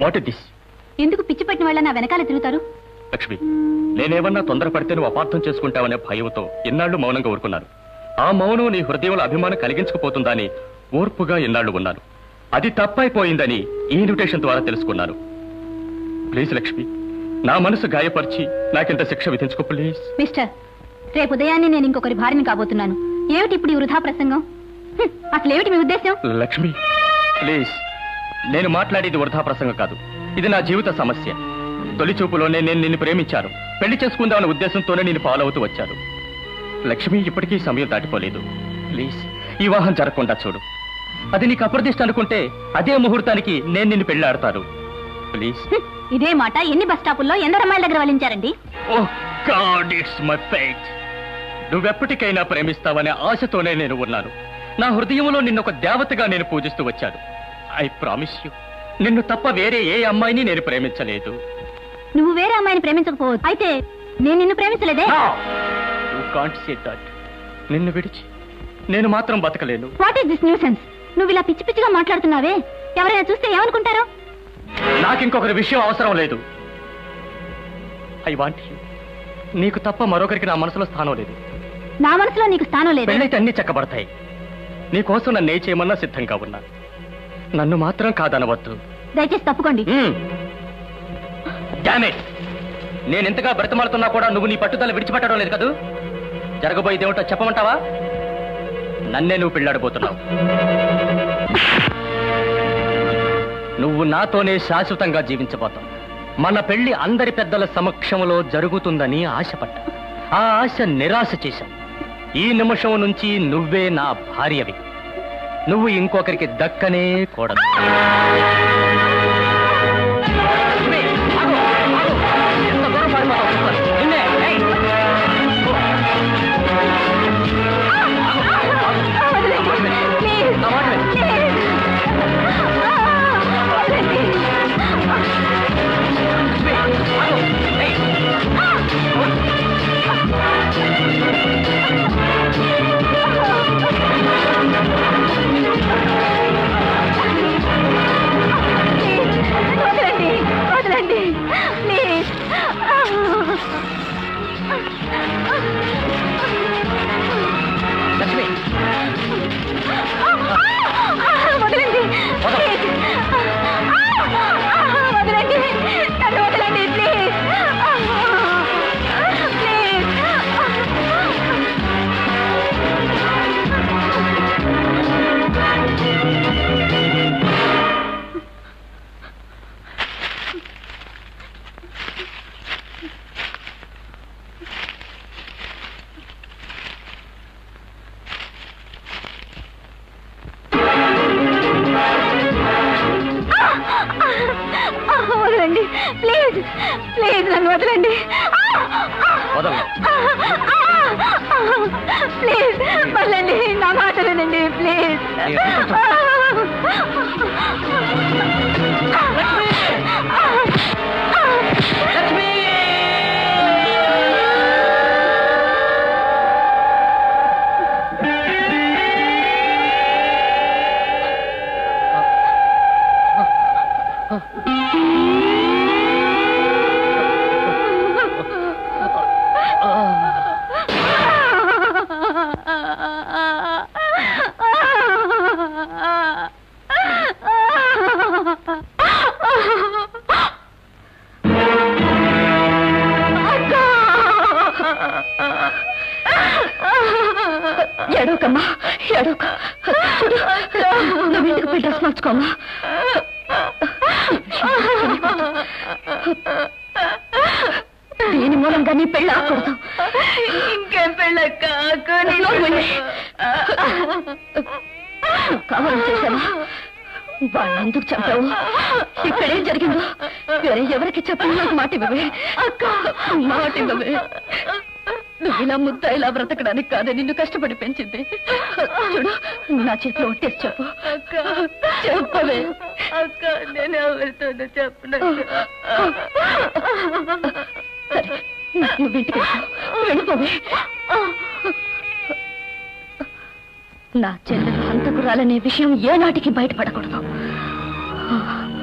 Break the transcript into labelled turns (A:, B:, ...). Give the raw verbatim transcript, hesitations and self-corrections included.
A: What is this?
B: ఎందుకు పిచ్చి పట్టిన వాళ్ళ నా వెనకాల తిరుగుతారు?
A: లక్ష్మి, నేనేమన్నా తొందరపడితే నువ్వు అపార్థం చేసుకుంటావనే భయంతో ఎన్నాళ్ళు మౌనంగా ఊరుకున్నాను. ఆ మౌనం నీ హృదయంలో అభిమానం కలిగించకపోతుందా అని ఓర్పుగా ఎన్నాళ్ళు ఉన్నాను. అది తప్పైపోయిందని ఈ ఇన్విటేషన్ ద్వారా తెలుసుకున్నాను. ప్లీజ్ లక్ష్మి, నా మనసు గాయపరిచి నాకింత శిక్ష విధించుకో ప్లీజ్.
B: మిస్టర్, రేపు ఉదయాన్నే నేను ఇంకొకరి భార్యని కాబోతున్నాను. ఏమిటి ఇప్పుడు ఈ వృధా ప్రసంగం? అసలు ఏమిటి మీ ఉద్దేశం?
A: లక్ష్మి ప్లీజ్, నేను మాట్లాడేది వృధా ప్రసంగం కాదు. ఇది నా జీవిత సమస్య. తొలి చూపులోనే నేను నిన్ను ప్రేమించాను. పెళ్లి చేసుకుందామనే ఉద్దేశంతోనే నేను ఫాలో అవుతూ వచ్చాను. లక్ష్మి, ఇప్పటికీ సమయం దాటిపోలేదు. ప్లీజ్ వివాహం జరగకుండా చూడు. అది నీకు అప్రదిష్ట అనుకుంటే అదే ముహూర్తానికి నేను నిన్ను పెళ్లాడతాను. ప్లీజ్.
B: ఇదే మాట ఎన్ని బస్ స్టాపుల్లో ఎందరమ్మాయిల దగ్గర వలించారండి?
A: Oh god, it's my fate. నువ్వెప్పటికైనా ప్రేమిస్తావనే ఆశతోనే నేను ఉన్నాను. నా హృదయంలో నిన్ను ఒక దేవతగా నేను పూజిస్తూ వచ్చాను. ఐ ప్రామిస్ యూ, నిన్ను తప్ప వేరే ఏ అమ్మాయిని నేను ప్రేమించలేదు.
B: నువ్వు వేరే అమ్మాయిని ప్రేమించకపోవచ్చు, అయితే నేను నిన్ను ప్రేమించలేదే.
A: You can't say that. నిన్ను విడిచి నేను మాత్రం బతకలేను.
B: What is this nuisance? నువ్వు ఇలా పిచ్చి పిచ్చిగా మాట్లాడుతున్నావే, ఎవరైనా చూస్తే ఏమనుకుంటారో?
A: నాకింకొకరి విషయం అవసరం లేదు. I want you. నీకు తప్ప మరొకరికి నా మనసులో స్థానం లేదు.
B: నా మనసులో నీకు స్థానం లేదు.
A: పెళ్ళైతే అన్ని చక్కబడతాయి. నీకోసం నన్ను ఏ చేయమన్నా సిద్ధంగా ఉన్నా. నన్ను మాత్రం కాదనవద్దు.
B: దయచేసి తప్పుకోండి.
A: నేను ఎంతగా బ్రతమాలుతున్నా కూడా నువ్వు నీ పట్టుదల విడిచిపెట్టడం లేదు కదూ. జరగబోయేదేమిటో చెప్పమంటావా? నన్నే నువ్వు పెళ్ళాడబోతున్నావు. నువ్వు నాతోనే శాశ్వతంగా జీవించబోతావు. మన పెళ్లి అందరి పెద్దల సమక్షంలో జరుగుతుందని ఆశపడ్డా. ఆ ఆశ నిరాశ చేశావు. ఈ నిమిషం నుంచి నువ్వే నా భార్యవి. నువ్వు ఇంకొకరికి దక్కనే కూడదు.
B: వదలండి ప్లీజ్, ప్లీజ్ నన్ను వదలండి. ప్లీజ్ వదలండి, నా మాట వినండి ప్లీజ్. ఎడోకమ్మా, ఎడోక. నువ్వు ఇంటికి పోయి డ్రెస్ మార్చుకోమ్మా. దీని మూలంగా నీ పెళ్ళి ఆకూడదు. ఇంకేం పెళ్ళక్క? కావాలని చేశావా? వాళ్ళని ఎందుకు చంపావు? ఇక్కడేం జరిగిందో వేరే ఎవరికి చెప్పి నాకు మాట ఇవ్వవే. అక్క మాట ఇవ్వవే. నువ్వు ఇలా ముద్ద ఇలా బ్రతకడానికి కాదే నిన్ను కష్టపడి పెంచింది. చూడు, నా చేతిలో ఒట్టేసి చెప్పు. అక్క చెప్పవే. అక్క నేను ఎవరితోనూ చెప్పను. సరే, నువ్వు ఇంటికి వెళ్ళిపోవే. నా చెల్లెలు హంతకురాలనే విషయం ఏనాటికి బయటపడకూడదు.